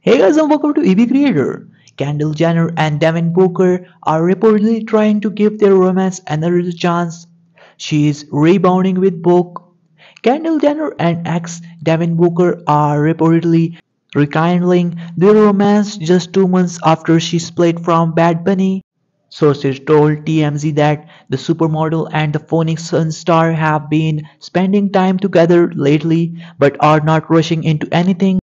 Hey guys and welcome to EB Creator. Kendall Jenner and Devin Booker are reportedly trying to give their romance another chance. She is rebounding with Book. Kendall Jenner and ex Devin Booker are reportedly rekindling their romance just 2 months after she split from Bad Bunny. Sources told TMZ that the supermodel and the Phoenix Sun star have been spending time together lately but are not rushing into anything.